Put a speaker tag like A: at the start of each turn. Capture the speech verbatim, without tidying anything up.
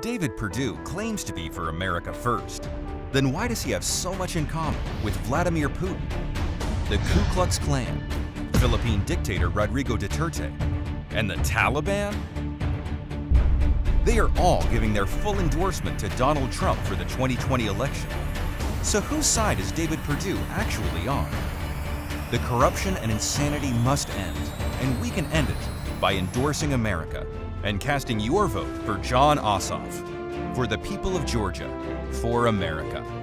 A: David Perdue claims to be for America first. Then why does he have so much in common with Vladimir Putin, the Ku Klux Klan, Philippine dictator Rodrigo Duterte, and the Taliban? They are all giving their full endorsement to Donald Trump for the twenty twenty election. So whose side is David Perdue actually on? The corruption and insanity must end, and we can end it by endorsing America and casting your vote for Jon Ossoff. For the people of Georgia, for America.